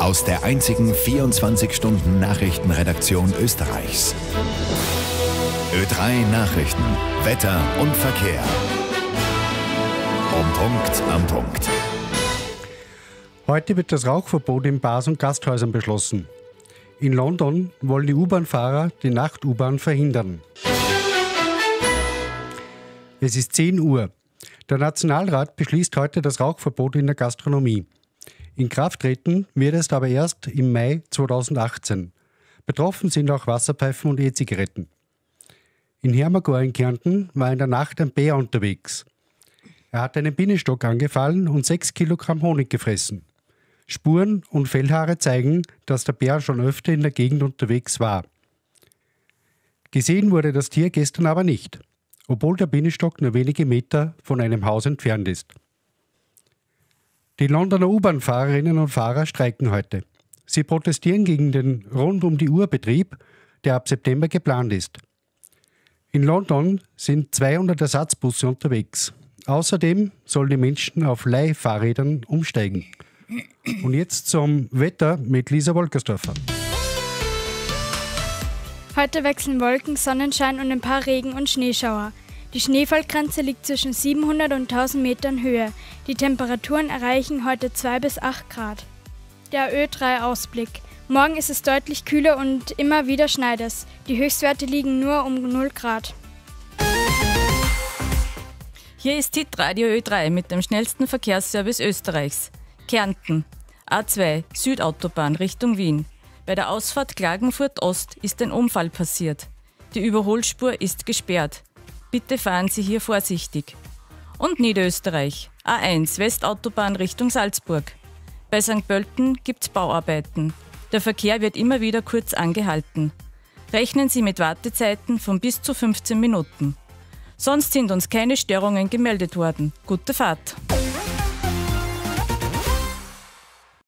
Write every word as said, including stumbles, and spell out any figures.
aus der einzigen vierundzwanzig-Stunden-Nachrichtenredaktion Österreichs. Ö drei Nachrichten, Wetter und Verkehr. Um Punkt am Punkt. Heute wird das Rauchverbot in Bars und Gasthäusern beschlossen. In London wollen die U-Bahn-Fahrer die Nacht-U-Bahn verhindern. Es ist zehn Uhr. Der Nationalrat beschließt heute das Rauchverbot in der Gastronomie. In Kraft treten wird es aber erst im Mai zweitausendachtzehn. Betroffen sind auch Wasserpfeifen und E-Zigaretten. In Hermagor in Kärnten war in der Nacht ein Bär unterwegs. Er hat einen Bienenstock angefallen und sechs Kilogramm Honig gefressen. Spuren und Fellhaare zeigen, dass der Bär schon öfter in der Gegend unterwegs war. Gesehen wurde das Tier gestern aber nicht, obwohl der Bienenstock nur wenige Meter von einem Haus entfernt ist. Die Londoner U-Bahn-Fahrerinnen und Fahrer streiken heute. Sie protestieren gegen den Rund-um-die-Uhr-Betrieb, der ab September geplant ist. In London sind zweihundert Ersatzbusse unterwegs. Außerdem sollen die Menschen auf Leihfahrrädern umsteigen. Und jetzt zum Wetter mit Lisa Wolkersdorfer. Heute wechseln Wolken, Sonnenschein und ein paar Regen- und Schneeschauer. Die Schneefallgrenze liegt zwischen siebenhundert und tausend Metern Höhe. Die Temperaturen erreichen heute zwei bis acht Grad. Der Ö drei Ausblick. Morgen ist es deutlich kühler und immer wieder schneit es. Die Höchstwerte liegen nur um null Grad. Hier ist Hitradio Ö drei mit dem schnellsten Verkehrsservice Österreichs. Kärnten, A zwei, Südautobahn Richtung Wien. Bei der Ausfahrt Klagenfurt Ost ist ein Unfall passiert. Die Überholspur ist gesperrt. Bitte fahren Sie hier vorsichtig. Und Niederösterreich, A eins, Westautobahn Richtung Salzburg. Bei Sankt Pölten gibt's Bauarbeiten. Der Verkehr wird immer wieder kurz angehalten. Rechnen Sie mit Wartezeiten von bis zu fünfzehn Minuten. Sonst sind uns keine Störungen gemeldet worden. Gute Fahrt!